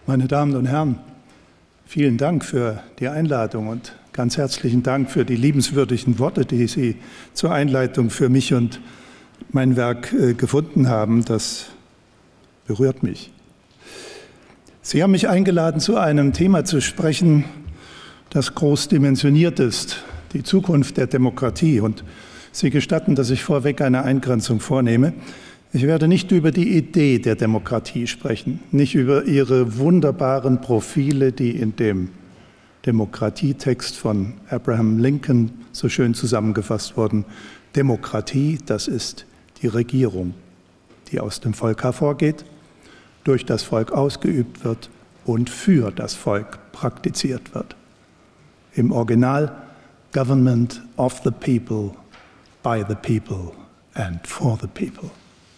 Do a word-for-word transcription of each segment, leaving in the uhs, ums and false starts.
Meine Damen und Herren, vielen Dank für die Einladung und ganz herzlichen Dank für die liebenswürdigen Worte, die Sie zur Einleitung für mich und mein Werk äh, gefunden haben. Das berührt mich. Sie haben mich eingeladen, zu einem Thema zu sprechen, das groß dimensioniert ist, die Zukunft der Demokratie. Und Sie gestatten, dass ich vorweg eine Eingrenzung vornehme. Ich werde nicht über die Idee der Demokratie sprechen, nicht über ihre wunderbaren Profile, die in dem Demokratietext von Abraham Lincoln so schön zusammengefasst wurden. Demokratie, das ist die Regierung, die aus dem Volk hervorgeht, durch das Volk ausgeübt wird und für das Volk praktiziert wird. Im Original Government of the people, by the people and for the people.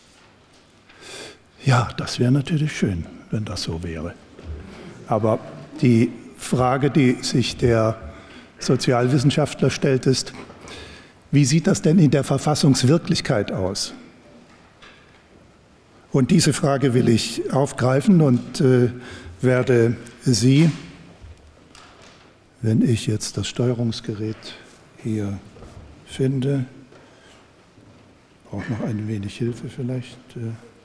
Ja, das wäre natürlich schön, wenn das so wäre. Aber die Frage, die sich der Sozialwissenschaftler stellt, ist, wie sieht das denn in der Verfassungswirklichkeit aus? Und diese Frage will ich aufgreifen und äh, werde Sie, wenn ich jetzt das Steuerungsgerät hier finde, brauche noch ein wenig Hilfe vielleicht. Äh,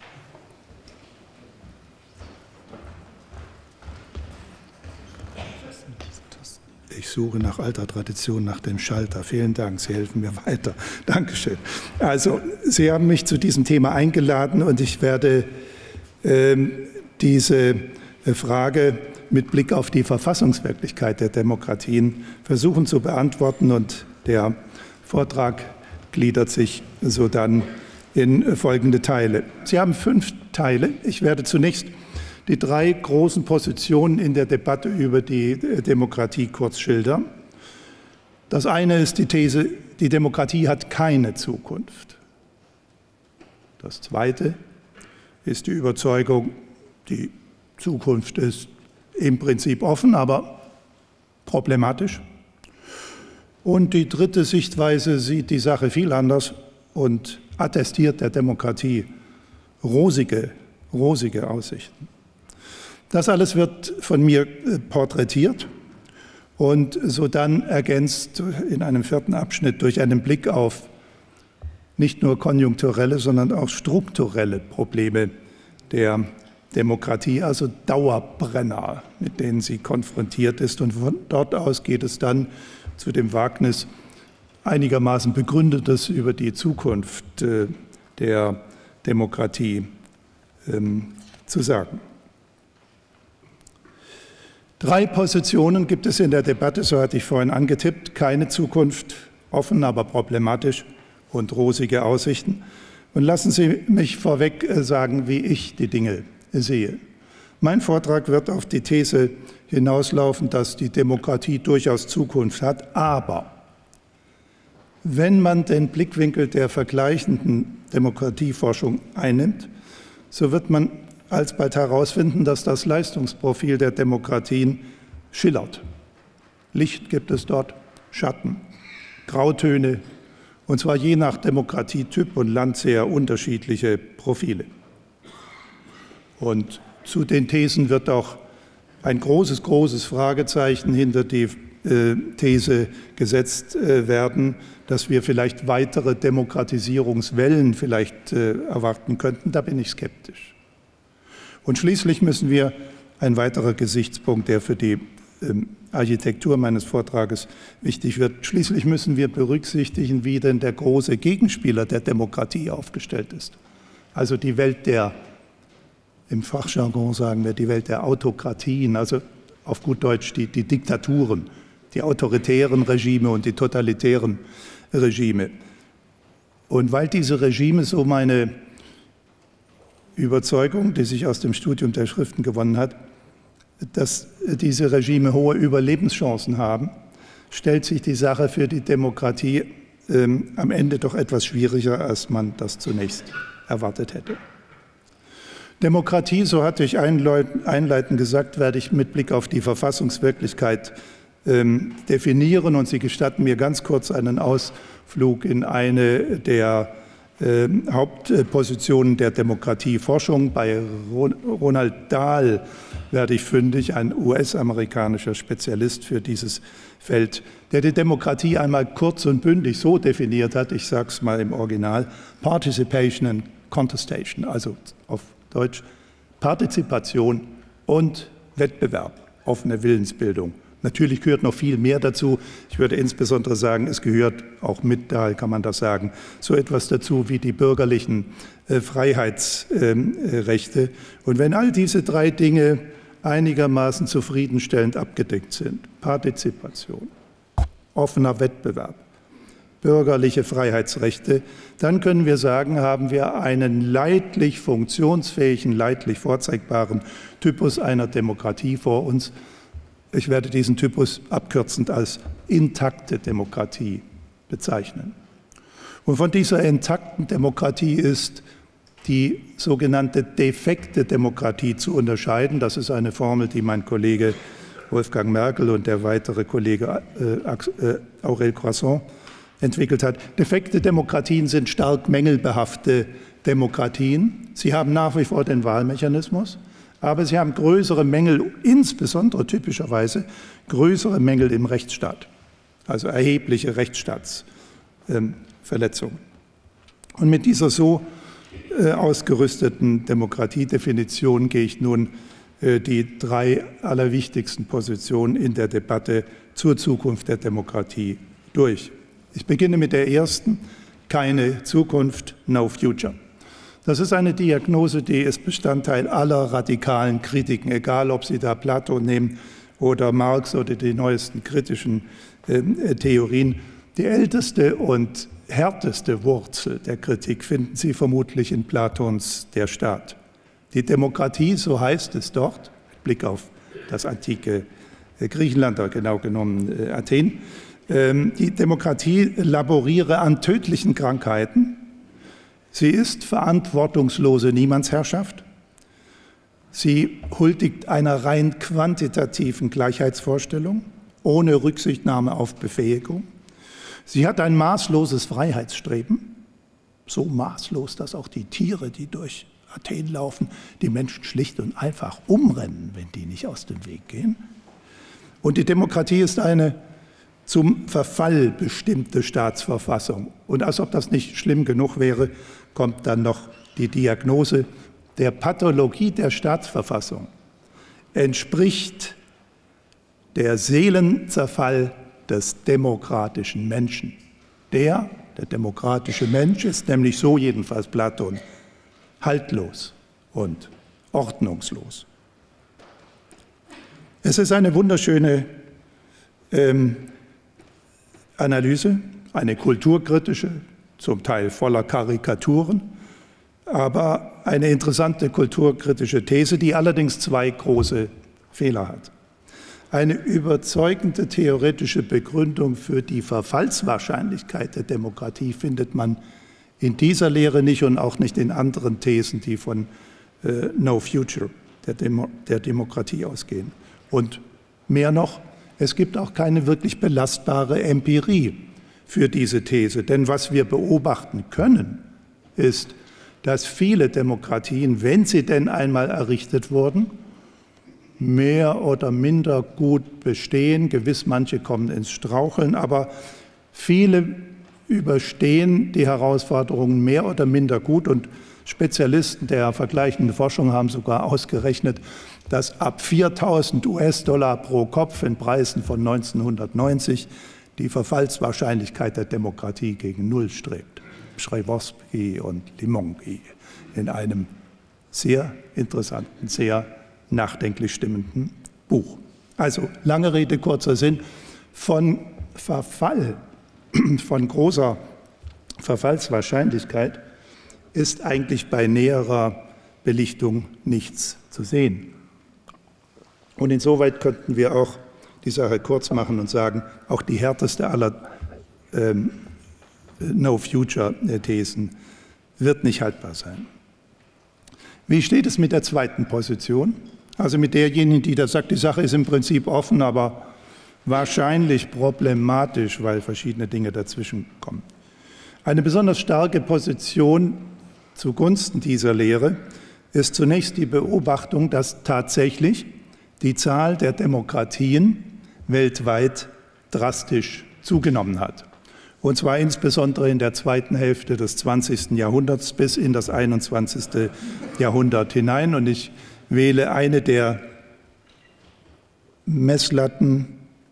Ich suche nach alter Tradition, nach dem Schalter. Vielen Dank, Sie helfen mir weiter. Dankeschön. Also, Sie haben mich zu diesem Thema eingeladen und ich werde ähm, diese Frage mit Blick auf die Verfassungswirklichkeit der Demokratien versuchen zu beantworten. Und der Vortrag gliedert sich sodann in folgende Teile. Sie haben fünf Teile. Ich werde zunächst die drei großen Positionen in der Debatte über die Demokratie kurz schildern. Das eine ist die These, die Demokratie hat keine Zukunft. Das zweite ist die Überzeugung, die Zukunft ist im Prinzip offen, aber problematisch. Und die dritte Sichtweise sieht die Sache viel anders und attestiert der Demokratie rosige, rosige Aussichten. Das alles wird von mir porträtiert und sodann ergänzt in einem vierten Abschnitt durch einen Blick auf nicht nur konjunkturelle, sondern auch strukturelle Probleme der Demokratie, also Dauerbrenner, mit denen sie konfrontiert ist. Und von dort aus geht es dann zu dem Wagnis, einigermaßen Begründetes über die Zukunft der Demokratie zu sagen. Drei Positionen gibt es in der Debatte, so hatte ich vorhin angetippt. Keine Zukunft, offen, aber problematisch und rosige Aussichten. Und lassen Sie mich vorweg sagen, wie ich die Dinge sehe. Mein Vortrag wird auf die These hinauslaufen, dass die Demokratie durchaus Zukunft hat, aber wenn man den Blickwinkel der vergleichenden Demokratieforschung einnimmt, so wird man alsbald herausfinden, dass das Leistungsprofil der Demokratien schillert. Licht gibt es dort, Schatten, Grautöne, und zwar je nach Demokratietyp und Land sehr unterschiedliche Profile. Und zu den Thesen wird auch ein großes, großes Fragezeichen hinter die äh, These gesetzt äh, werden, dass wir vielleicht weitere Demokratisierungswellen vielleicht äh, erwarten könnten. Da bin ich skeptisch. Und schließlich müssen wir, ein weiterer Gesichtspunkt, der für die ähm, Architektur meines Vortrages wichtig wird, schließlich müssen wir berücksichtigen, wie denn der große Gegenspieler der Demokratie aufgestellt ist. Also die Welt der, im Fachjargon sagen wir, die Welt der Autokratien, also auf gut Deutsch die, die Diktaturen, die autoritären Regime und die totalitären Regime. Und weil diese Regime, so meine Überzeugung, die sich aus dem Studium der Schriften gewonnen hat, dass diese Regime hohe Überlebenschancen haben, stellt sich die Sache für die Demokratie ähm, am Ende doch etwas schwieriger, als man das zunächst erwartet hätte. Demokratie, so hatte ich einleitend gesagt, werde ich mit Blick auf die Verfassungswirklichkeit ähm, definieren, und Sie gestatten mir ganz kurz einen Ausflug in eine der äh, Hauptpositionen der Demokratieforschung. Bei Ronald Dahl werde ich fündig, ein U S-amerikanischer Spezialist für dieses Feld, der die Demokratie einmal kurz und bündig so definiert hat, ich sage es mal im Original, Participation and Contestation, also auf Deutsch Partizipation und Wettbewerb, offene Willensbildung. Natürlich gehört noch viel mehr dazu. Ich würde insbesondere sagen, es gehört auch mit Dahl, kann man das sagen, so etwas dazu wie die bürgerlichen äh, Freiheitsrechte. Äh, und wenn all diese drei Dinge einigermaßen zufriedenstellend abgedeckt sind, Partizipation, offener Wettbewerb, bürgerliche Freiheitsrechte, dann können wir sagen, haben wir einen leidlich funktionsfähigen, leidlich vorzeigbaren Typus einer Demokratie vor uns. Ich werde diesen Typus abkürzend als intakte Demokratie bezeichnen. Und von dieser intakten Demokratie ist die sogenannte defekte Demokratie zu unterscheiden. Das ist eine Formel, die mein Kollege Wolfgang Merkel und der weitere Kollege äh, Aurel Croissant entwickelt hat. Defekte Demokratien sind stark mängelbehaftete Demokratien. Sie haben nach wie vor den Wahlmechanismus, aber sie haben größere Mängel, insbesondere typischerweise größere Mängel im Rechtsstaat, also erhebliche Rechtsstaatsverletzungen. Und mit dieser so äh, ausgerüsteten Demokratiedefinition gehe ich nun äh, die drei allerwichtigsten Positionen in der Debatte zur Zukunft der Demokratie durch. Ich beginne mit der ersten, keine Zukunft, no future. Das ist eine Diagnose, die ist Bestandteil aller radikalen Kritiken, egal ob Sie da Plato nehmen oder Marx oder die neuesten kritischen äh, Theorien. Die älteste und härteste Wurzel der Kritik finden Sie vermutlich in Platons Der Staat. Die Demokratie, so heißt es dort, mit Blick auf das antike äh, Griechenland, oder genau genommen äh, Athen, äh, die Demokratie laboriere an tödlichen Krankheiten. Sie ist verantwortungslose Niemandsherrschaft. Sie huldigt einer rein quantitativen Gleichheitsvorstellung, ohne Rücksichtnahme auf Befähigung. Sie hat ein maßloses Freiheitsstreben, so maßlos, dass auch die Tiere, die durch Athen laufen, die Menschen schlicht und einfach umrennen, wenn die nicht aus dem Weg gehen. Und die Demokratie ist eine zum Verfall bestimmte Staatsverfassung. Und als ob das nicht schlimm genug wäre, kommt dann noch die Diagnose der Pathologie der Staatsverfassung. Entspricht der Seelenzerfall des demokratischen Menschen. Der, der demokratische Mensch ist nämlich so, jedenfalls Platon, haltlos und ordnungslos. Es ist eine wunderschöne ähm, Analyse, eine kulturkritische, zum Teil voller Karikaturen, aber eine interessante kulturkritische These, die allerdings zwei große Fehler hat. Eine überzeugende theoretische Begründung für die Verfallswahrscheinlichkeit der Demokratie findet man in dieser Lehre nicht und auch nicht in anderen Thesen, die von äh, No Future der, Demo der Demokratie ausgehen. Und mehr noch, es gibt auch keine wirklich belastbare Empirie für diese These. Denn was wir beobachten können, ist, dass viele Demokratien, wenn sie denn einmal errichtet wurden, mehr oder minder gut bestehen. Gewiss, manche kommen ins Straucheln, aber viele überstehen die Herausforderungen mehr oder minder gut. Und Spezialisten der vergleichenden Forschung haben sogar ausgerechnet, dass ab viertausend US-Dollar pro Kopf in Preisen von neunzehnhundertneunzig die Verfallswahrscheinlichkeit der Demokratie gegen Null strebt. Schrewowski und Limongi in einem sehr interessanten, sehr nachdenklich stimmenden Buch. Also, lange Rede, kurzer Sinn, von Verfall, von großer Verfallswahrscheinlichkeit ist eigentlich bei näherer Belichtung nichts zu sehen. Und insoweit könnten wir auch die Sache kurz machen und sagen, auch die härteste aller ähm, No-Future-Thesen wird nicht haltbar sein. Wie steht es mit der zweiten Position? Also mit derjenigen, die da sagt, die Sache ist im Prinzip offen, aber wahrscheinlich problematisch, weil verschiedene Dinge dazwischen kommen. Eine besonders starke Position zugunsten dieser Lehre ist zunächst die Beobachtung, dass tatsächlich die Zahl der Demokratien weltweit drastisch zugenommen hat. Und zwar insbesondere in der zweiten Hälfte des zwanzigsten Jahrhunderts bis in das einundzwanzigste Jahrhundert hinein. Und ich wähle eine der Messlatten.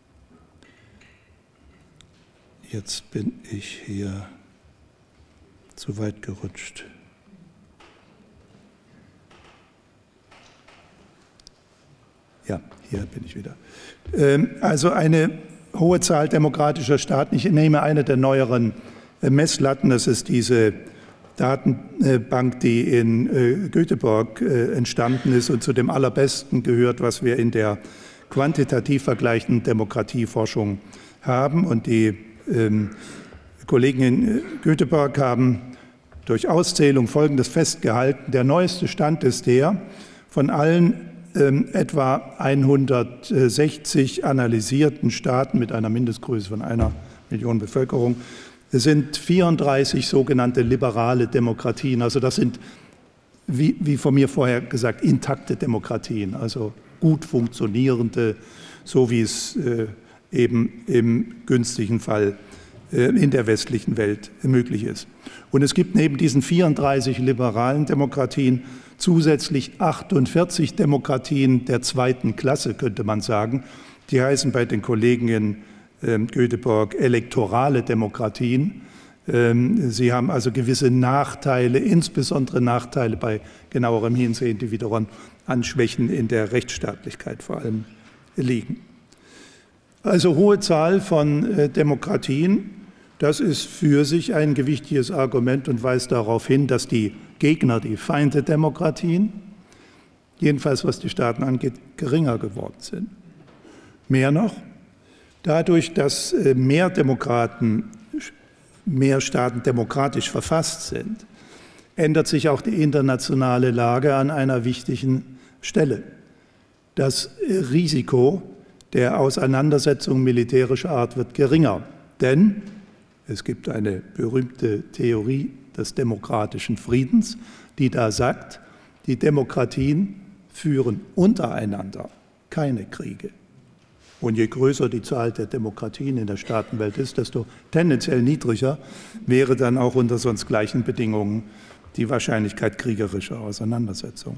Jetzt bin ich hier zu weit gerutscht. Ja, hier bin ich wieder. Also eine hohe Zahl demokratischer Staaten. Ich nehme eine der neueren Messlatten. Das ist diese Datenbank, die in Göteborg entstanden ist und zu dem Allerbesten gehört, was wir in der quantitativ vergleichenden Demokratieforschung haben. Und die ähm, Kollegen in Göteborg haben durch Auszählung Folgendes festgehalten. Der neueste Stand ist der, von allen ähm, etwa hundertsechzig analysierten Staaten mit einer Mindestgröße von einer Million Bevölkerung sind vierunddreißig sogenannte liberale Demokratien. Also das sind, wie, wie von mir vorher gesagt, intakte Demokratien, also gut funktionierende, so wie es äh, eben im günstigen Fall äh, in der westlichen Welt möglich ist. Und es gibt neben diesen vierunddreißig liberalen Demokratien zusätzlich achtundvierzig Demokratien der zweiten Klasse, könnte man sagen. Die heißen bei den Kollegen in äh, Göteborg elektorale Demokratien. Ähm, sie haben also gewisse Nachteile, insbesondere Nachteile bei genauerem Hinsehen, die wiederum an Schwächen in der Rechtsstaatlichkeit vor allem liegen. Also hohe Zahl von äh, Demokratien, das ist für sich ein gewichtiges Argument und weist darauf hin, dass die Gegner, die Feinde Demokratien, jedenfalls was die Staaten angeht, geringer geworden sind. Mehr noch, dadurch, dass äh, mehr Demokraten, mehr Staaten demokratisch verfasst sind, ändert sich auch die internationale Lage an einer wichtigen Stelle. Das Risiko der Auseinandersetzung militärischer Art wird geringer, denn es gibt eine berühmte Theorie des demokratischen Friedens, die da sagt, die Demokratien führen untereinander keine Kriege. Und je größer die Zahl der Demokratien in der Staatenwelt ist, desto tendenziell niedriger wäre dann auch unter sonst gleichen Bedingungen die Wahrscheinlichkeit kriegerischer Auseinandersetzungen.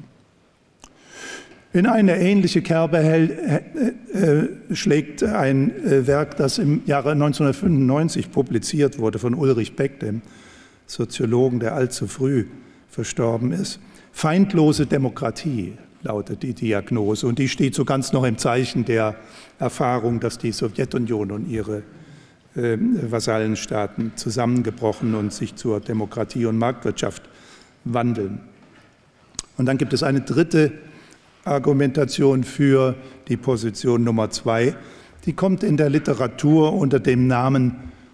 In eine ähnliche Kerbe äh, äh, schlägt ein äh, Werk, das im Jahre neunzehnhundertfünfundneunzig publiziert wurde von Ulrich Beck, dem Soziologen, der allzu früh verstorben ist. Feindlose Demokratie lautet die Diagnose, und die steht so ganz noch im Zeichen der Erfahrung, dass die Sowjetunion und ihre äh, Vasallenstaaten zusammengebrochen und sich zur Demokratie und Marktwirtschaft wandeln. Und dann gibt es eine dritte Argumentation für die Position Nummer zwei. Die kommt in der Literatur unter dem Namen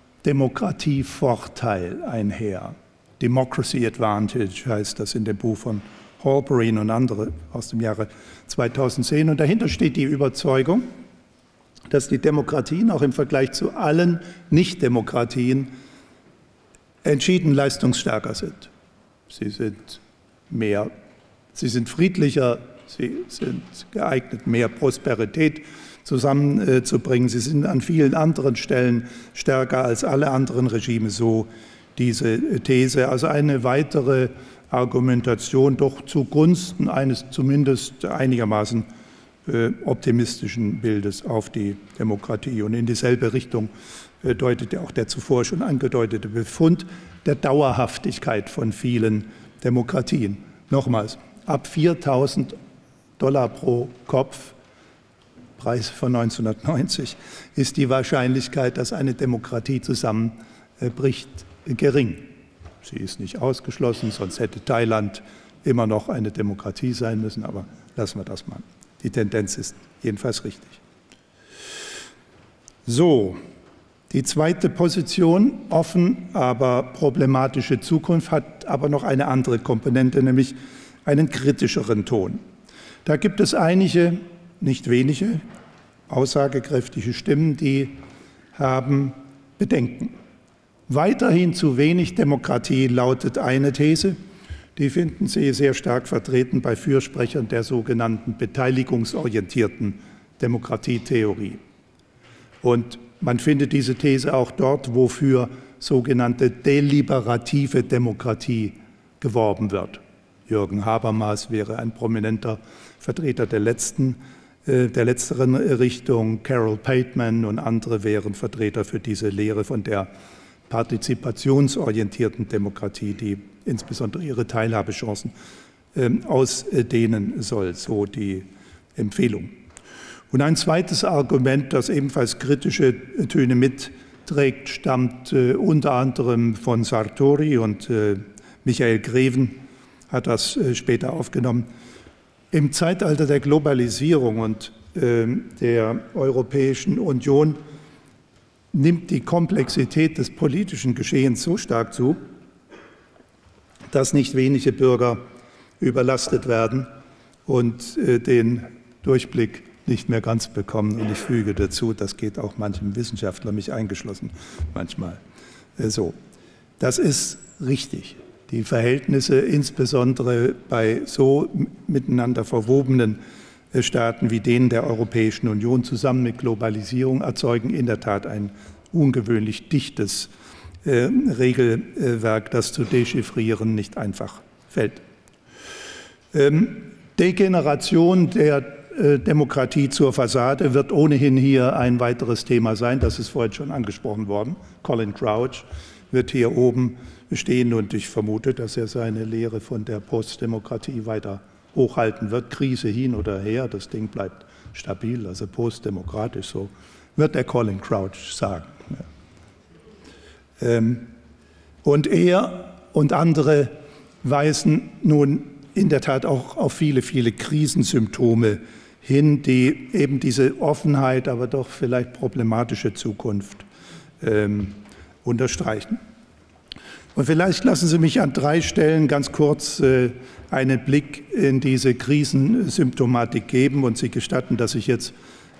Demokratievorteil einher. Democracy Advantage heißt das in dem Buch von Halperin und andere aus dem Jahre zweitausendzehn. Und dahinter steht die Überzeugung, dass die Demokratien auch im Vergleich zu allen Nichtdemokratien entschieden leistungsstärker sind. Sie sind mehr, sie sind friedlicher, sie sind geeignet, mehr Prosperität zusammenzubringen. Sie sind an vielen anderen Stellen stärker als alle anderen Regime, so diese These. Also eine weitere Argumentation doch zugunsten eines zumindest einigermaßen äh, optimistischen Bildes auf die Demokratie. Und in dieselbe Richtung äh, deutet ja auch der zuvor schon angedeutete Befund der Dauerhaftigkeit von vielen Demokratien. Nochmals, ab viertausend Dollar pro Kopf, Preis von neunzehnhundertneunzig, ist die Wahrscheinlichkeit, dass eine Demokratie zusammenbricht, gering. Sie ist nicht ausgeschlossen, sonst hätte Thailand immer noch eine Demokratie sein müssen, aber lassen wir das mal. Die Tendenz ist jedenfalls richtig. So, die zweite Position, offen, aber problematische Zukunft, hat aber noch eine andere Komponente, nämlich einen kritischeren Ton. Da gibt es einige, nicht wenige, aussagekräftige Stimmen, die haben Bedenken. Weiterhin zu wenig Demokratie lautet eine These. Die finden Sie sehr stark vertreten bei Fürsprechern der sogenannten beteiligungsorientierten Demokratietheorie. Und man findet diese These auch dort, wo für sogenannte deliberative Demokratie geworben wird. Jürgen Habermas wäre ein prominenter Vertreter der letzten, äh, der letzteren Richtung. Carol Pateman und andere wären Vertreter für diese Lehre von der partizipationsorientierten Demokratie, die insbesondere ihre Teilhabechancen äh, ausdehnen soll, so die Empfehlung. Und ein zweites Argument, das ebenfalls kritische Töne mitträgt, stammt äh, unter anderem von Sartori und äh, Michael Greven hat das äh, später aufgenommen. Im Zeitalter der Globalisierung und äh, der Europäischen Union nimmt die Komplexität des politischen Geschehens so stark zu, dass nicht wenige Bürger überlastet werden und äh, den Durchblick nicht mehr ganz bekommen. Und ich füge dazu, das geht auch manchem Wissenschaftler, mich eingeschlossen, manchmal äh, so. Das ist richtig. Die Verhältnisse, insbesondere bei so miteinander verwobenen Staaten wie denen der Europäischen Union, zusammen mit Globalisierung, erzeugen in der Tat ein ungewöhnlich dichtes äh, Regelwerk, das zu dechiffrieren nicht einfach fällt. Ähm, Degeneration der äh, Demokratie zur Fassade wird ohnehin hier ein weiteres Thema sein. Das ist vorhin schon angesprochen worden. Colin Crouch wird hier oben stehen und ich vermute, dass er seine Lehre von der Postdemokratie weiter hochhalten wird. Krise hin oder her, das Ding bleibt stabil, also postdemokratisch, so wird der Colin Crouch sagen. Und er und andere weisen nun in der Tat auch auf viele, viele Krisensymptome hin, die eben diese Offenheit, aber doch vielleicht problematische Zukunft ähm, unterstreichen. Und vielleicht lassen Sie mich an drei Stellen ganz kurz äh, einen Blick in diese Krisensymptomatik geben und Sie gestatten, dass ich jetzt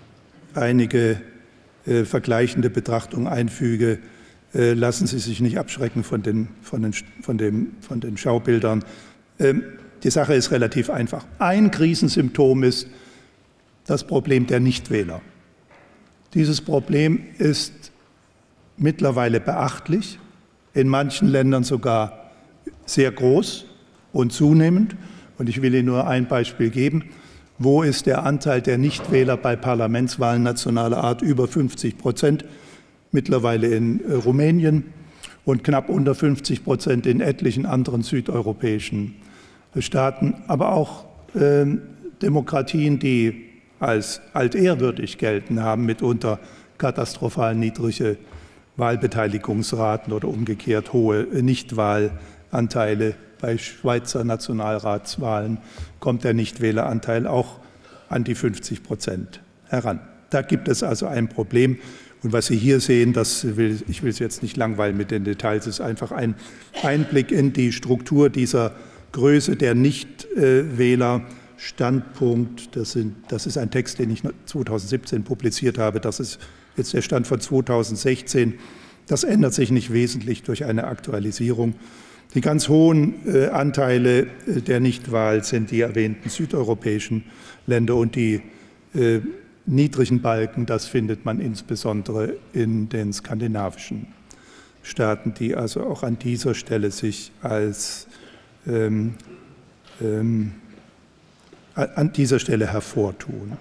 einige äh, vergleichende Betrachtungen einfüge. Äh, lassen Sie sich nicht abschrecken von den, von den, von dem, von den Schaubildern. Ähm, die Sache ist relativ einfach. Ein Krisensymptom ist das Problem der Nichtwähler. Dieses Problem ist mittlerweile beachtlich, in manchen Ländern sogar sehr groß und zunehmend. Und ich will Ihnen nur ein Beispiel geben. Wo ist der Anteil der Nichtwähler bei Parlamentswahlen nationaler Art? Über fünfzig Prozent, mittlerweile in Rumänien und knapp unter fünfzig Prozent in etlichen anderen südeuropäischen Staaten. Aber auch äh, Demokratien, die als altehrwürdig gelten, haben mitunter katastrophal niedrige Wahlbeteiligungsraten oder umgekehrt hohe Nichtwahlanteile. Bei Schweizer Nationalratswahlen kommt der Nichtwähleranteil auch an die fünfzig Prozent heran. Da gibt es also ein Problem. Und was Sie hier sehen, das will, ich will es jetzt nicht langweilen mit den Details, ist einfach ein Einblick in die Struktur dieser Größe der Nichtwähler. Standpunkt, das, sind, das ist ein Text, den ich zweitausendsiebzehn publiziert habe, das ist jetzt der Stand von zweitausendsechzehn. Das ändert sich nicht wesentlich durch eine Aktualisierung. Die ganz hohen äh, Anteile äh, der Nichtwahl sind die erwähnten südeuropäischen Länder und die äh, niedrigen Balken, das findet man insbesondere in den skandinavischen Staaten, die also auch an dieser Stelle sich als ähm, ähm, an dieser Stelle hervortun.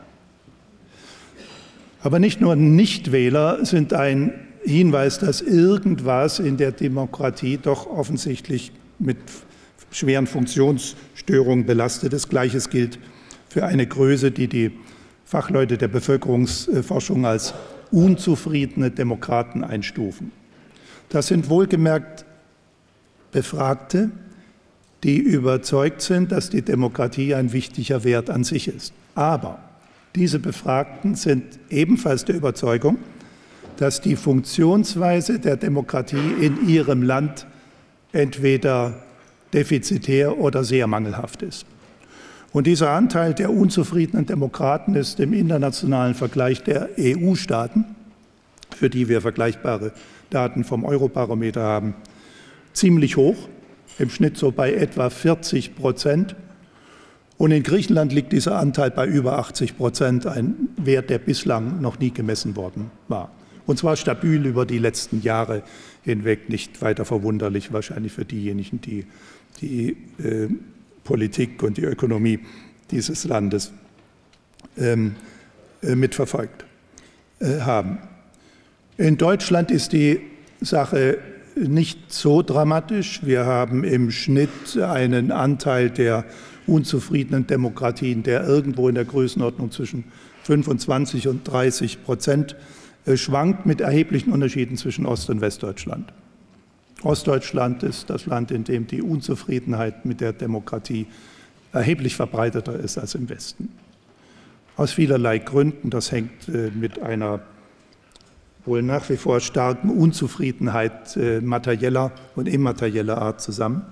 Aber nicht nur Nichtwähler sind ein Hinweis, dass irgendwas in der Demokratie doch offensichtlich mit schweren Funktionsstörungen belastet ist. Gleiches gilt für eine Größe, die die Fachleute der Bevölkerungsforschung als unzufriedene Demokraten einstufen. Das sind wohlgemerkt Befragte, die überzeugt sind, dass die Demokratie ein wichtiger Wert an sich ist. Aber diese Befragten sind ebenfalls der Überzeugung, dass die Funktionsweise der Demokratie in ihrem Land entweder defizitär oder sehr mangelhaft ist. Und dieser Anteil der unzufriedenen Demokraten ist im internationalen Vergleich der E U-Staaten für die wir vergleichbare Daten vom Eurobarometer haben, ziemlich hoch, im Schnitt so bei etwa vierzig Prozent. Und in Griechenland liegt dieser Anteil bei über achtzig Prozent, ein Wert, der bislang noch nie gemessen worden war. Und zwar stabil über die letzten Jahre hinweg, nicht weiter verwunderlich, wahrscheinlich für diejenigen, die die äh, Politik und die Ökonomie dieses Landes ähm, äh, mitverfolgt äh, haben. In Deutschland ist die Sache nicht so dramatisch. Wir haben im Schnitt einen Anteil der unzufriedenen Demokratien, der irgendwo in der Größenordnung zwischen fünfundzwanzig und dreißig Prozent schwankt, mit erheblichen Unterschieden zwischen Ost- und Westdeutschland. Ostdeutschland ist das Land, in dem die Unzufriedenheit mit der Demokratie erheblich verbreiteter ist als im Westen. Aus vielerlei Gründen. Das hängt mit einer wohl nach wie vor starken Unzufriedenheit materieller und immaterieller Art zusammen.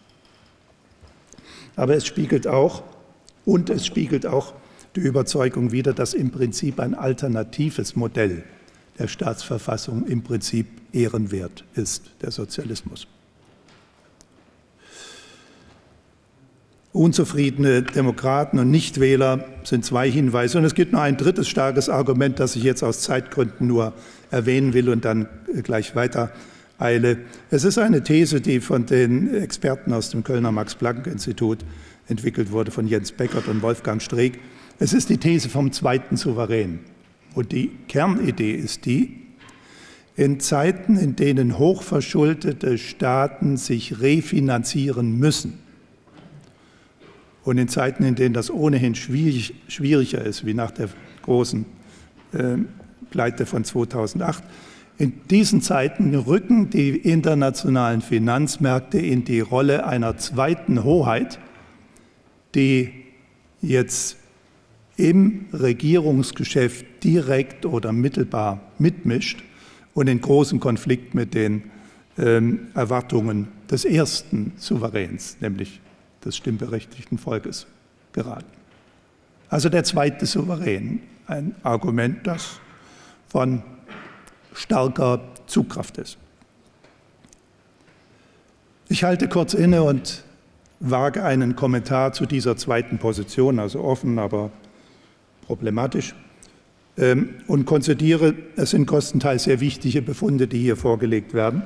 Aber es spiegelt auch, und es spiegelt auch die Überzeugung wider, dass im Prinzip ein alternatives Modell der Staatsverfassung im Prinzip ehrenwert ist, der Sozialismus. Unzufriedene Demokraten und Nichtwähler sind zwei Hinweise. Und es gibt noch ein drittes starkes Argument, das ich jetzt aus Zeitgründen nur erwähnen will und dann gleich weiter eile. Es ist eine These, die von den Experten aus dem Kölner Max-Planck-Institut entwickelt wurde, von Jens Beckert und Wolfgang Streeck. Es ist die These vom zweiten Souverän. Und die Kernidee ist die: In Zeiten, in denen hochverschuldete Staaten sich refinanzieren müssen und in Zeiten, in denen das ohnehin schwierig, schwieriger ist, wie nach der großen äh, Pleite von zweitausendacht, in diesen Zeiten rücken die internationalen Finanzmärkte in die Rolle einer zweiten Hoheit, die jetzt im Regierungsgeschäft direkt oder mittelbar mitmischt und in großen Konflikt mit den ähm, Erwartungen des ersten Souveräns, nämlich des stimmberechtigten Volkes, geraten. Also der zweite Souverän, ein Argument, das von starker Zugkraft ist. Ich halte kurz inne und wage einen Kommentar zu dieser zweiten Position, also offen, aber problematisch, ähm, und konstatiere, es sind kostenteils sehr wichtige Befunde, die hier vorgelegt werden.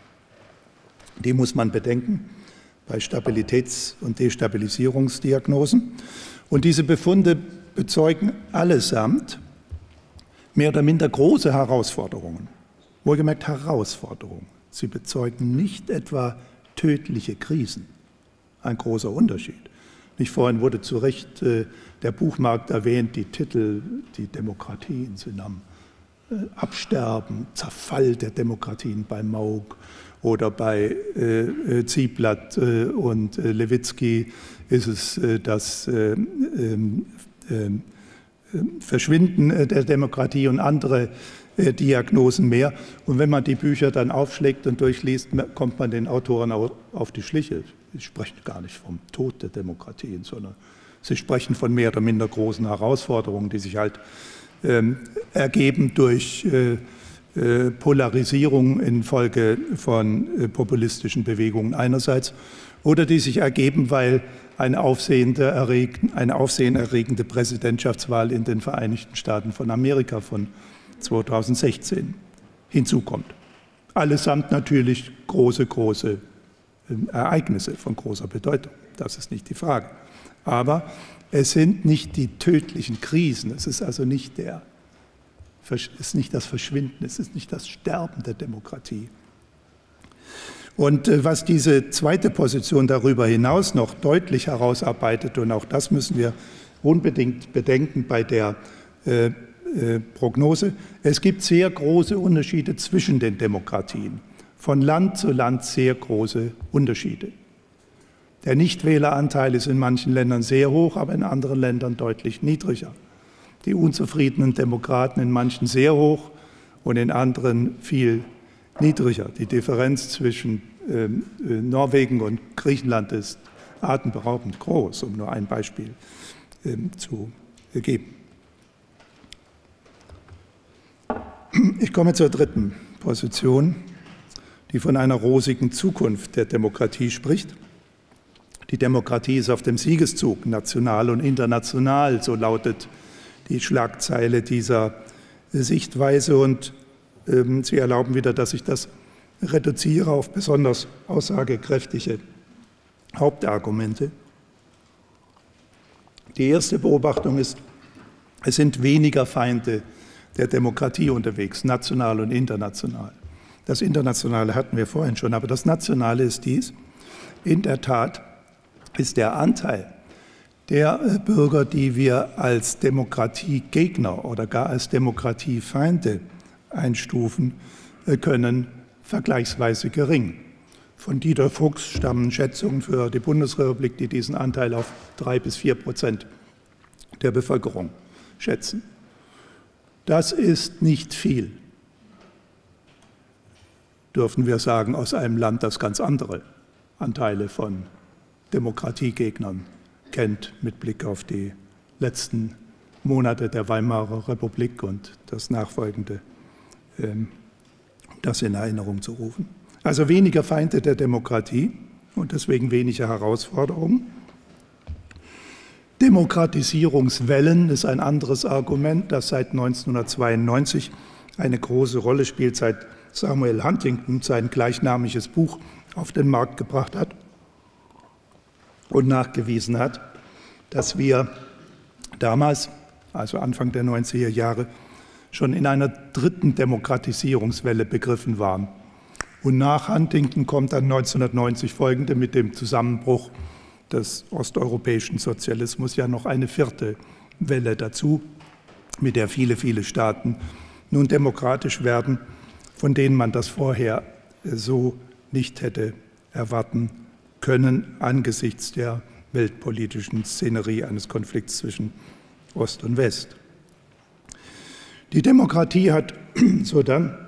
Die muss man bedenken bei Stabilitäts- und Destabilisierungsdiagnosen. Und diese Befunde bezeugen allesamt mehr oder minder große Herausforderungen. Wohlgemerkt Herausforderungen. Sie bezeugen nicht etwa tödliche Krisen. Ein großer Unterschied. Nicht vorhin wurde zu Recht äh, der Buchmarkt erwähnt, die Titel, die Demokratien sind am äh, Absterben, Zerfall der Demokratien bei Mauk oder bei äh, Ziblatt äh, und äh, Lewitsky ist es äh, das äh, äh, äh, Verschwinden der Demokratie und andere äh, Diagnosen mehr. Und wenn man die Bücher dann aufschlägt und durchliest, kommt man den Autoren auch auf die Schliche. Sie sprechen gar nicht vom Tod der Demokratien, sondern sie sprechen von mehr oder minder großen Herausforderungen, die sich halt ähm, ergeben durch äh, äh, Polarisierung infolge von äh, populistischen Bewegungen einerseits oder die sich ergeben, weil eine aufsehenerregende, eine aufsehenerregende Präsidentschaftswahl in den Vereinigten Staaten von Amerika von zweitausendsechzehn hinzukommt. Allesamt natürlich große, große Ereignisse von großer Bedeutung. Das ist nicht die Frage. Aber es sind nicht die tödlichen Krisen. Es ist also nicht, der, es ist nicht das Verschwinden, es ist nicht das Sterben der Demokratie. Und was diese zweite Position darüber hinaus noch deutlich herausarbeitet, und auch das müssen wir unbedingt bedenken bei der äh, äh, Prognose, es gibt sehr große Unterschiede zwischen den Demokratien. Von Land zu Land sehr große Unterschiede. Der Nichtwähleranteil ist in manchen Ländern sehr hoch, aber in anderen Ländern deutlich niedriger. Die unzufriedenen Demokraten in manchen sehr hoch und in anderen viel niedriger. Die Differenz zwischen äh, Norwegen und Griechenland ist atemberaubend groß, um nur ein Beispiel äh, zu geben. Ich komme zur dritten Position, die von einer rosigen Zukunft der Demokratie spricht. Die Demokratie ist auf dem Siegeszug, national und international, so lautet die Schlagzeile dieser Sichtweise. Und ähm, Sie erlauben wieder, dass ich das reduziere auf besonders aussagekräftige Hauptargumente. Die erste Beobachtung ist, es sind weniger Feinde der Demokratie unterwegs, national und international. Das Internationale hatten wir vorhin schon, aber das Nationale ist dies. In der Tat ist der Anteil der Bürger, die wir als Demokratiegegner oder gar als Demokratiefeinde einstufen können, vergleichsweise gering. Von Dieter Fuchs stammen Schätzungen für die Bundesrepublik, die diesen Anteil auf drei bis vier Prozent der Bevölkerung schätzen. Das ist nicht viel, dürfen wir sagen, aus einem Land, das ganz andere Anteile von Demokratiegegnern kennt, mit Blick auf die letzten Monate der Weimarer Republik und das Nachfolgende, ähm, das in Erinnerung zu rufen. Also weniger Feinde der Demokratie und deswegen weniger Herausforderungen. Demokratisierungswellen ist ein anderes Argument, das seit neunzehnhundertzweiundneunzig eine große Rolle spielt, seit Samuel Huntington sein gleichnamiges Buch auf den Markt gebracht hat und nachgewiesen hat, dass wir damals, also Anfang der neunziger Jahre, schon in einer dritten Demokratisierungswelle begriffen waren. Und nach Huntington kommt dann neunzehnhundertneunzig folgende mit dem Zusammenbruch des osteuropäischen Sozialismus ja noch eine vierte Welle dazu, mit der viele, viele Staaten nun demokratisch werden, von denen man das vorher so nicht hätte erwarten können angesichts der weltpolitischen Szenerie eines Konflikts zwischen Ost und West. Die Demokratie hat so dann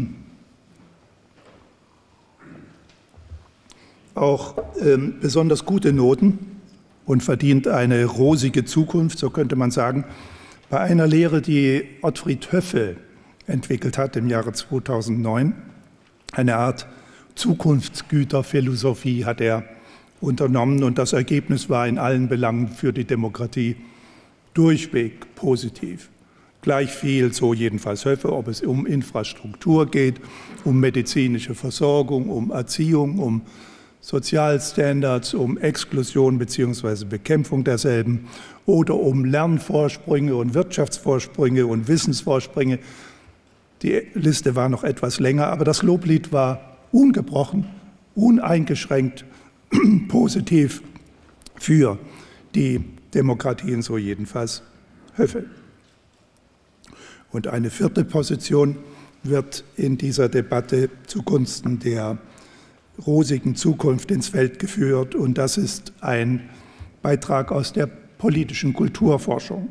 auch ähm, besonders gute Noten und verdient eine rosige Zukunft, so könnte man sagen, bei einer Lehre, die Ottfried Höffel entwickelt hat im Jahre zweitausendneun. Eine Art Zukunftsgüterphilosophie hat er unternommen und das Ergebnis war in allen Belangen für die Demokratie durchweg positiv. Gleich viel, so jedenfalls Höffel, ob es um Infrastruktur geht, um medizinische Versorgung, um Erziehung, um Sozialstandards, um Exklusion bzw. Bekämpfung derselben oder um Lernvorsprünge und Wirtschaftsvorsprünge und Wissensvorsprünge. Die Liste war noch etwas länger, aber das Loblied war ungebrochen, uneingeschränkt positiv für die Demokratien, so jedenfalls Höffel. Und eine vierte Position wird in dieser Debatte zugunsten der rosigen Zukunft ins Feld geführt, und das ist ein Beitrag aus der politischen Kulturforschung.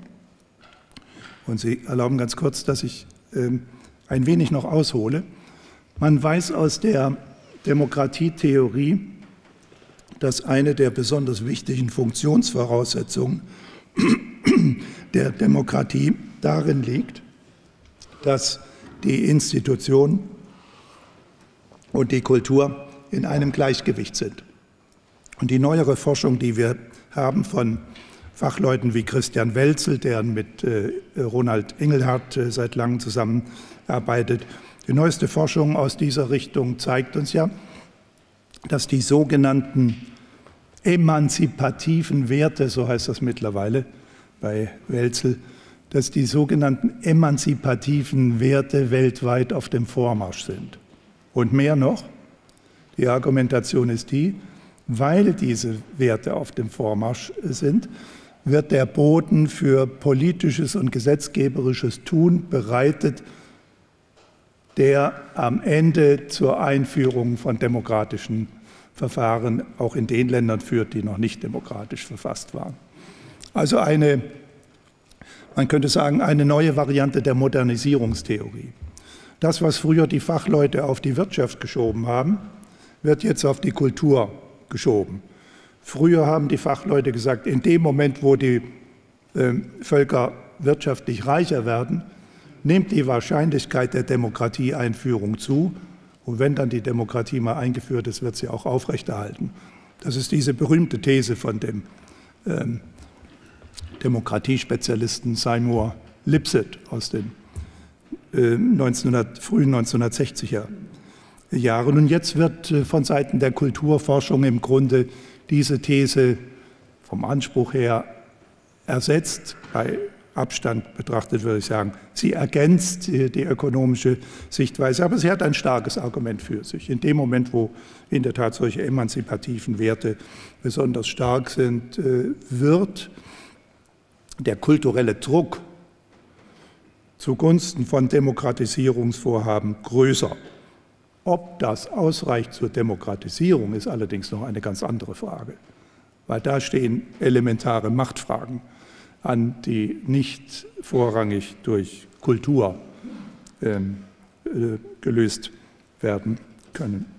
Und Sie erlauben ganz kurz, dass ich äh, ein wenig noch aushole. Man weiß aus der Demokratietheorie, dass eine der besonders wichtigen Funktionsvoraussetzungen der Demokratie darin liegt, dass die Institution und die Kultur in einem Gleichgewicht sind. Und die neuere Forschung, die wir haben von Fachleuten wie Christian Welzel, der mit äh, Ronald Engelhardt äh, seit langem zusammenarbeitet, die neueste Forschung aus dieser Richtung zeigt uns ja, dass die sogenannten emanzipativen Werte, so heißt das mittlerweile bei Welzel, dass die sogenannten emanzipativen Werte weltweit auf dem Vormarsch sind. Und mehr noch, die Argumentation ist die, weil diese Werte auf dem Vormarsch sind, wird der Boden für politisches und gesetzgeberisches Tun bereitet, der am Ende zur Einführung von demokratischen Verfahren auch in den Ländern führt, die noch nicht demokratisch verfasst waren. Also eine, man könnte sagen, eine neue Variante der Modernisierungstheorie. Das, was früher die Fachleute auf die Wirtschaft geschoben haben, wird jetzt auf die Kultur geschoben. Früher haben die Fachleute gesagt, in dem Moment, wo die äh, Völker wirtschaftlich reicher werden, nimmt die Wahrscheinlichkeit der Demokratieeinführung zu. Und wenn dann die Demokratie mal eingeführt ist, wird sie auch aufrechterhalten. Das ist diese berühmte These von dem ähm, Demokratiespezialisten Seymour Lipset aus den äh, neunzehnhundert, frühen neunzehnhundertsechziger Jahren. Und jetzt wird äh, von Seiten der Kulturforschung im Grunde diese These vom Anspruch her ersetzt. Bei Abstand betrachtet würde ich sagen, sie ergänzt die, die ökonomische Sichtweise, aber sie hat ein starkes Argument für sich. In dem Moment, wo in der Tat solche emanzipativen Werte besonders stark sind, äh, wird der kulturelle Druck zugunsten von Demokratisierungsvorhaben größer. Ob das ausreicht zur Demokratisierung, ist allerdings noch eine ganz andere Frage, weil da stehen elementare Machtfragen an, die nicht vorrangig durch Kultur ähm, äh, gelöst werden können.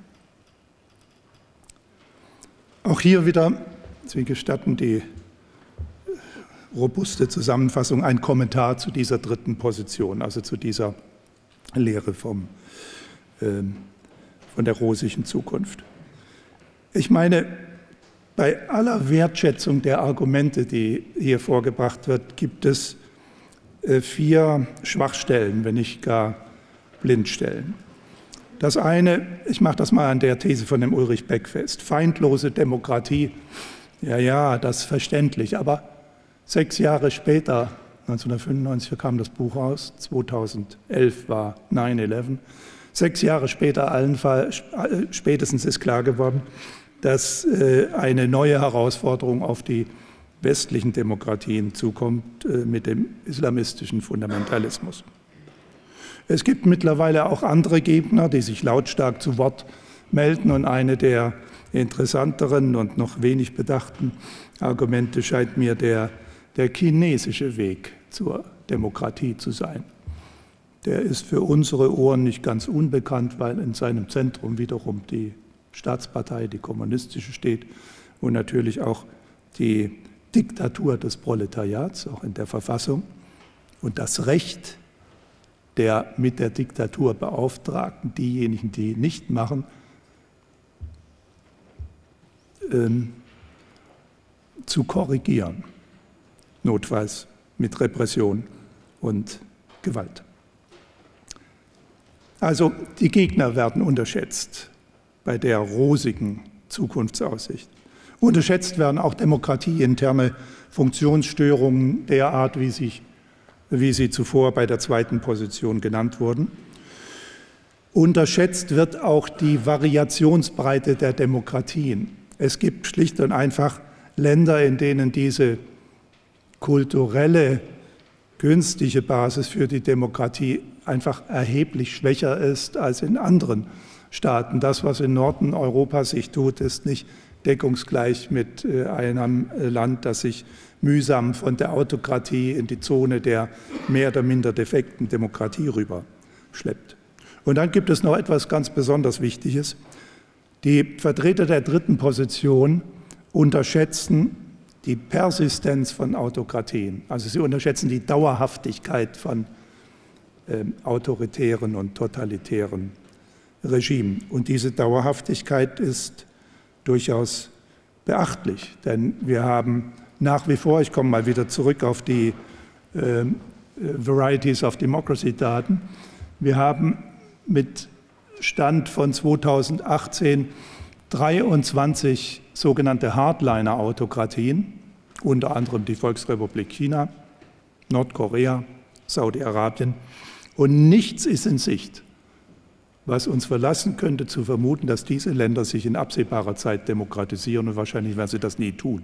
Auch hier wieder, Sie gestatten die robuste Zusammenfassung, ein Kommentar zu dieser dritten Position, also zu dieser Lehre vom, äh, von der rosigen Zukunft. Ich meine, bei aller Wertschätzung der Argumente, die hier vorgebracht wird, gibt es äh, vier Schwachstellen, wenn nicht gar Blindstellen. Das eine, ich mache das mal an der These von dem Ulrich Beck fest, feindlose Demokratie, ja, ja, das ist verständlich, aber sechs Jahre später, neunzehnhundertfünfundneunzig kam das Buch raus, zweitausendelf war neun elf, sechs Jahre später allenfalls, spätestens ist klar geworden, dass äh, eine neue Herausforderung auf die westlichen Demokratien zukommt äh, mit dem islamistischen Fundamentalismus. Es gibt mittlerweile auch andere Gegner, die sich lautstark zu Wort melden, und eine der interessanteren und noch wenig bedachten Argumente scheint mir der, der chinesische Weg zur Demokratie zu sein. Der ist für unsere Ohren nicht ganz unbekannt, weil in seinem Zentrum wiederum die Staatspartei, die kommunistische, steht und natürlich auch die Diktatur des Proletariats, auch in der Verfassung, und das Recht der mit der Diktatur Beauftragten, diejenigen, die nicht machen, ähm, zu korrigieren, notfalls mit Repression und Gewalt. Also die Gegner werden unterschätzt bei der rosigen Zukunftsaussicht. Unterschätzt werden auch demokratieinterne Funktionsstörungen der Art, wie, sich, wie sie zuvor bei der zweiten Position genannt wurden. Unterschätzt wird auch die Variationsbreite der Demokratien. Es gibt schlicht und einfach Länder, in denen diese kulturelle, günstige Basis für die Demokratie einfach erheblich schwächer ist als in anderen Staaten. Das, was im Norden Europas sich tut, ist nicht deckungsgleich mit einem Land, das sich mühsam von der Autokratie in die Zone der mehr oder minder defekten Demokratie rüberschleppt. Und dann gibt es noch etwas ganz besonders Wichtiges. Die Vertreter der dritten Position unterschätzen die Persistenz von Autokratien. Also sie unterschätzen die Dauerhaftigkeit von äh, autoritären und totalitären Regimen. Und diese Dauerhaftigkeit ist durchaus beachtlich, denn wir haben nach wie vor, ich komme mal wieder zurück auf die äh, Varieties of Democracy Daten, wir haben mit Stand von zweitausendachtzehn dreiundzwanzig sogenannte Hardliner-Autokratien, unter anderem die Volksrepublik China, Nordkorea, Saudi-Arabien, und nichts ist in Sicht, was uns verlassen könnte zu vermuten, dass diese Länder sich in absehbarer Zeit demokratisieren, und wahrscheinlich werden sie das nie tun.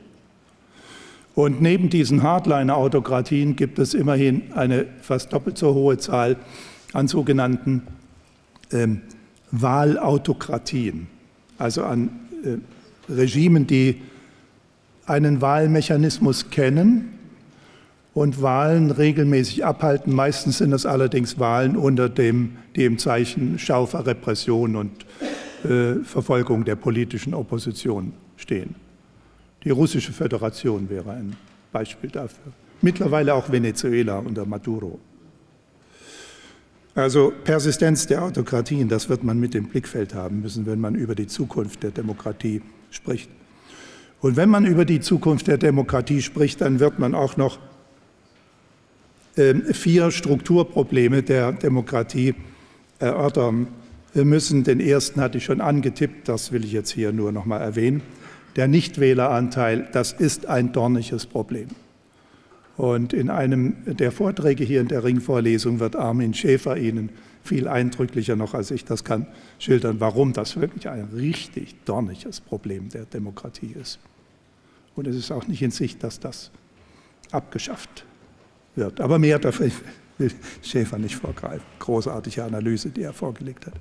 Und neben diesen Hardliner-Autokratien gibt es immerhin eine fast doppelt so hohe Zahl an sogenannten ähm, Wahlautokratien, also an äh, Regimen, die einen Wahlmechanismus kennen und Wahlen regelmäßig abhalten. Meistens sind das allerdings Wahlen unter dem, dem Zeichen scharfer Repression und äh, Verfolgung der politischen Opposition stehen. Die Russische Föderation wäre ein Beispiel dafür. Mittlerweile auch Venezuela unter Maduro. Also Persistenz der Autokratien, das wird man mit im Blickfeld haben müssen, wenn man über die Zukunft der Demokratie spricht. Und wenn man über die Zukunft der Demokratie spricht, dann wird man auch noch äh, vier Strukturprobleme der Demokratie erörtern müssen. Den ersten hatte ich schon angetippt, das will ich jetzt hier nur noch mal erwähnen. Der Nichtwähleranteil, das ist ein dorniges Problem. Und in einem der Vorträge hier in der Ringvorlesung wird Armin Schäfer Ihnen viel eindrücklicher noch, als ich das kann, schildern, warum das wirklich ein richtig dorniges Problem der Demokratie ist. Und es ist auch nicht in Sicht, dass das abgeschafft wird. Aber mehr dafür will Schäfer nicht vorgreifen. Großartige Analyse, die er vorgelegt hat.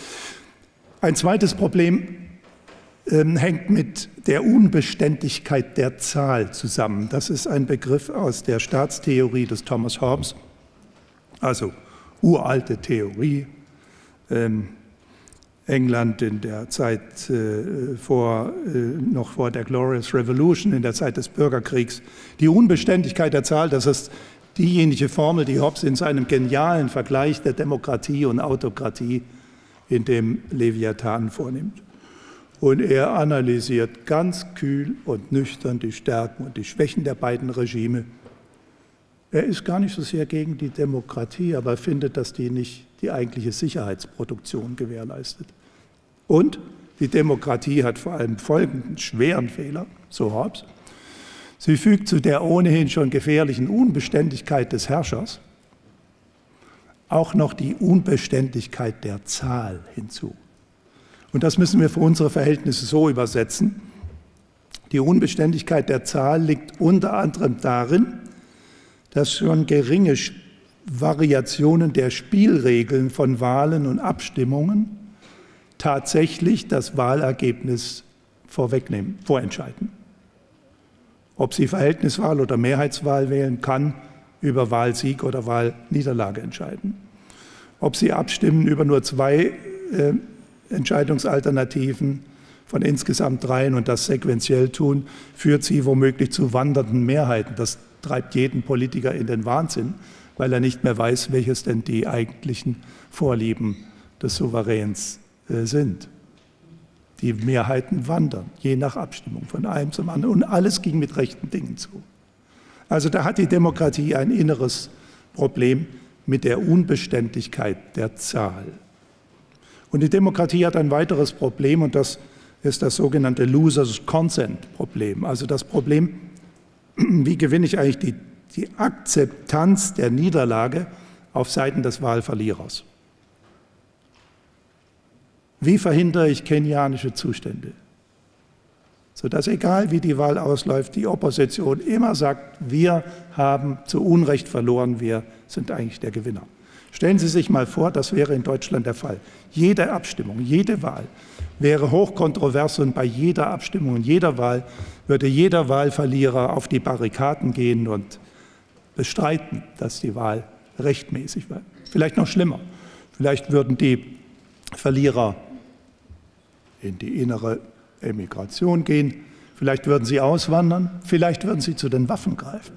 Ein zweites Problem ähm, hängt mit der Unbeständigkeit der Zahl zusammen. Das ist ein Begriff aus der Staatstheorie des Thomas Hobbes, also uralte Theorie. Ähm, England in der Zeit äh, vor, äh, noch vor der Glorious Revolution, in der Zeit des Bürgerkriegs. Die Unbeständigkeit der Zahl, das ist diejenige Formel, die Hobbes in seinem genialen Vergleich der Demokratie und Autokratie in dem Leviathan vornimmt. Und er analysiert ganz kühl und nüchtern die Stärken und die Schwächen der beiden Regime. Er ist gar nicht so sehr gegen die Demokratie, aber findet, dass die nicht die eigentliche Sicherheitsproduktion gewährleistet. Und die Demokratie hat vor allem folgenden schweren Fehler, so Hobbes. Sie fügt zu der ohnehin schon gefährlichen Unbeständigkeit des Herrschers auch noch die Unbeständigkeit der Zahl hinzu. Und das müssen wir für unsere Verhältnisse so übersetzen. Die Unbeständigkeit der Zahl liegt unter anderem darin, dass schon geringe Variationen der Spielregeln von Wahlen und Abstimmungen tatsächlich das Wahlergebnis vorwegnehmen, vorentscheiden. Ob Sie Verhältniswahl oder Mehrheitswahl wählen, kann über Wahlsieg oder Wahlniederlage entscheiden. Ob Sie abstimmen über nur zwei äh, Entscheidungsalternativen von insgesamt dreien und das sequenziell tun, führt Sie womöglich zu wandernden Mehrheiten. Das treibt jeden Politiker in den Wahnsinn, weil er nicht mehr weiß, welches denn die eigentlichen Vorlieben des Souveräns äh, sind. Die Mehrheiten wandern, je nach Abstimmung, von einem zum anderen. Und alles ging mit rechten Dingen zu. Also da hat die Demokratie ein inneres Problem mit der Unbeständigkeit der Zahl. Und die Demokratie hat ein weiteres Problem, und das ist das sogenannte Losers Consent Problem. Also das Problem, wie gewinne ich eigentlich die, die Akzeptanz der Niederlage auf Seiten des Wahlverlierers? Wie verhindere ich kenianische Zustände? Sodass, egal wie die Wahl ausläuft, die Opposition immer sagt, wir haben zu Unrecht verloren, wir sind eigentlich der Gewinner. Stellen Sie sich mal vor, das wäre in Deutschland der Fall. Jede Abstimmung, jede Wahl wäre hochkontrovers und bei jeder Abstimmung und jeder Wahl würde jeder Wahlverlierer auf die Barrikaden gehen und bestreiten, dass die Wahl rechtmäßig war. Vielleicht noch schlimmer. Vielleicht würden die Verlierer in die innere Emigration gehen, vielleicht würden sie auswandern, vielleicht würden sie zu den Waffen greifen.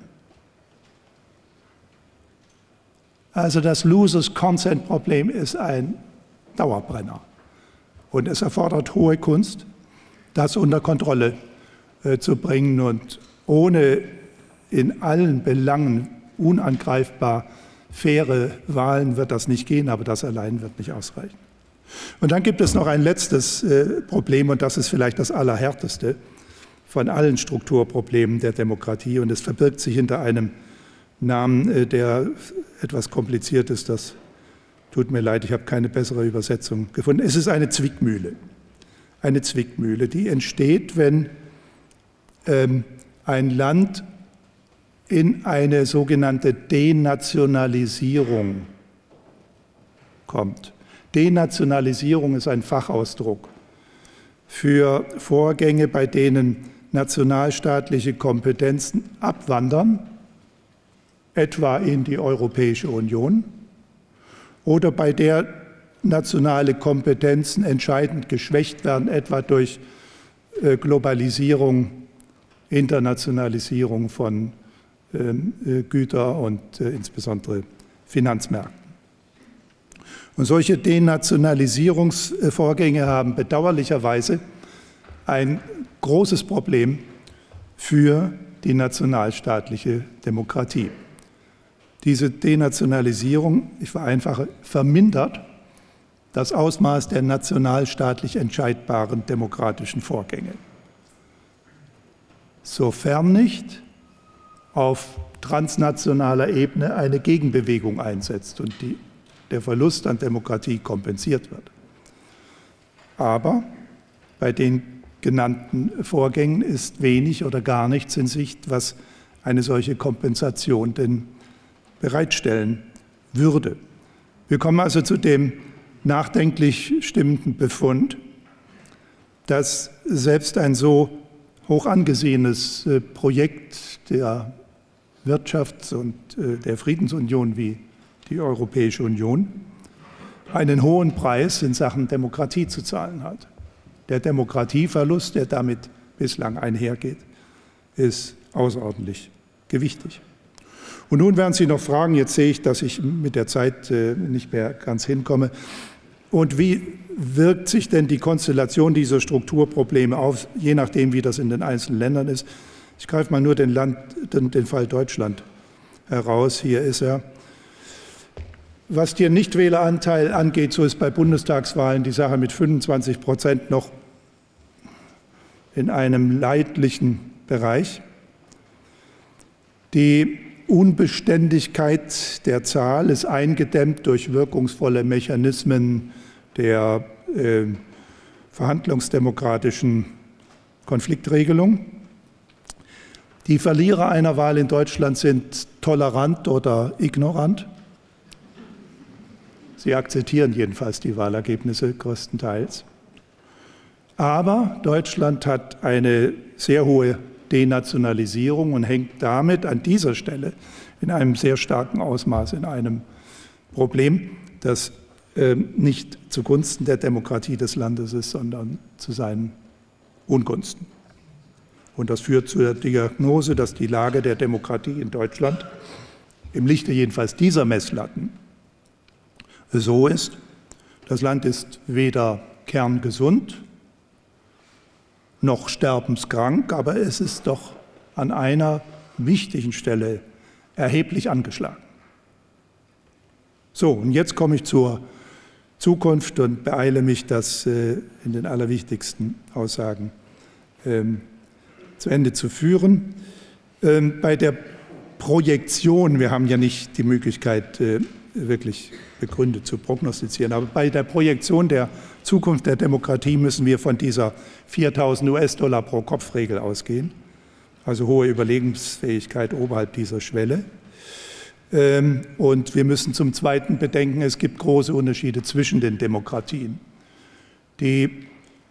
Also das Losers-Consent-Problem ist ein Dauerbrenner. Und es erfordert hohe Kunst, das unter Kontrolle äh, zu bringen. Und ohne in allen Belangen unangreifbar faire Wahlen wird das nicht gehen, aber das allein wird nicht ausreichen. Und dann gibt es noch ein letztes äh, Problem, und das ist vielleicht das allerhärteste von allen Strukturproblemen der Demokratie. Und es verbirgt sich hinter einem Namen, äh, der etwas kompliziert ist. Das tut mir leid, ich habe keine bessere Übersetzung gefunden. Es ist eine Zwickmühle. Eine Zwickmühle, die entsteht, wenn ähm, ein Land in eine sogenannte Denationalisierung kommt. Denationalisierung ist ein Fachausdruck für Vorgänge, bei denen nationalstaatliche Kompetenzen abwandern, etwa in die Europäische Union, oder bei der nationale Kompetenzen entscheidend geschwächt werden, etwa durch Globalisierung, Internationalisierung von Güter und insbesondere Finanzmärkten. Und solche Denationalisierungsvorgänge haben bedauerlicherweise ein großes Problem für die nationalstaatliche Demokratie. Diese Denationalisierung, ich vereinfache, vermindert das Ausmaß der nationalstaatlich entscheidbaren demokratischen Vorgänge. Sofern nicht auf transnationaler Ebene eine Gegenbewegung einsetzt und die, der Verlust an Demokratie kompensiert wird. Aber bei den genannten Vorgängen ist wenig oder gar nichts in Sicht, was eine solche Kompensation denn bereitstellen würde. Wir kommen also zu dem nachdenklich stimmenden Befund, dass selbst ein so hoch angesehenes Projekt der Wirtschafts- und der Friedensunion wie die Europäische Union einen hohen Preis in Sachen Demokratie zu zahlen hat. Der Demokratieverlust, der damit bislang einhergeht, ist außerordentlich gewichtig. Und nun werden Sie noch fragen, jetzt sehe ich, dass ich mit der Zeit nicht mehr ganz hinkomme, und wie wirkt sich denn die Konstellation dieser Strukturprobleme auf, je nachdem, wie das in den einzelnen Ländern ist? Ich greife mal nur den, Land, den, den Fall Deutschland heraus. Hier ist er. Was den Nichtwähleranteil angeht, so ist bei Bundestagswahlen die Sache mit fünfundzwanzig Prozent noch in einem leidlichen Bereich. Die Unbeständigkeit der Zahl ist eingedämmt durch wirkungsvolle Mechanismen der äh, verhandlungsdemokratischen Konfliktregelung. Die Verlierer einer Wahl in Deutschland sind tolerant oder ignorant. Sie akzeptieren jedenfalls die Wahlergebnisse größtenteils. Aber Deutschland hat eine sehr hohe Denationalisierung und hängt damit an dieser Stelle in einem sehr starken Ausmaß in einem Problem, das äh, nicht zugunsten der Demokratie des Landes ist, sondern zu seinen Ungunsten. Und das führt zu der Diagnose, dass die Lage der Demokratie in Deutschland im Lichte jedenfalls dieser Messlatten so ist: Das Land ist weder kerngesund noch sterbenskrank, aber es ist doch an einer wichtigen Stelle erheblich angeschlagen. So, und jetzt komme ich zur Zukunft und beeile mich, das äh, in den allerwichtigsten Aussagen ähm, zu Ende zu führen. Ähm, bei der Projektion, wir haben ja nicht die Möglichkeit, äh, wirklich begründet zu prognostizieren, aber bei der Projektion der Zukunft der Demokratie müssen wir von dieser viertausend US-Dollar pro Kopf-Regel ausgehen, also hohe Überlebensfähigkeit oberhalb dieser Schwelle. Und wir müssen zum Zweiten bedenken, es gibt große Unterschiede zwischen den Demokratien. Die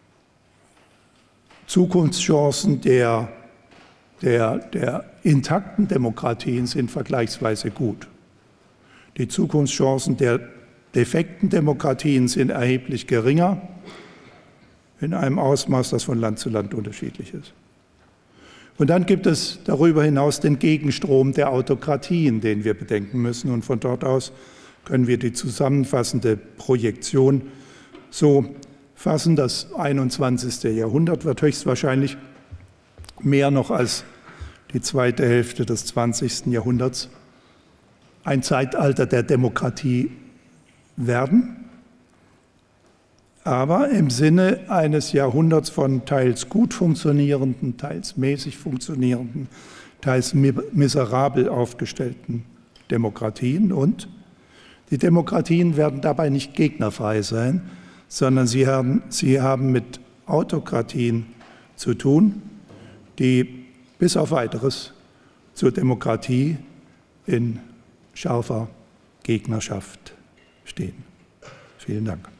Zukunftschancen der, der, der intakten Demokratien sind vergleichsweise gut. Die Zukunftschancen der defekten Demokratien sind erheblich geringer, in einem Ausmaß, das von Land zu Land unterschiedlich ist. Und dann gibt es darüber hinaus den Gegenstrom der Autokratien, den wir bedenken müssen. Und von dort aus können wir die zusammenfassende Projektion so fassen: Das einundzwanzigste Jahrhundert wird höchstwahrscheinlich mehr noch als die zweite Hälfte des zwanzigsten Jahrhunderts ein Zeitalter der Demokratie werden, aber im Sinne eines Jahrhunderts von teils gut funktionierenden, teils mäßig funktionierenden, teils miserabel aufgestellten Demokratien. Und die Demokratien werden dabei nicht gegnerfrei sein, sondern sie haben, sie haben mit Autokratien zu tun, die bis auf Weiteres zur Demokratie in scharfer Gegnerschaft stehen. Vielen Dank.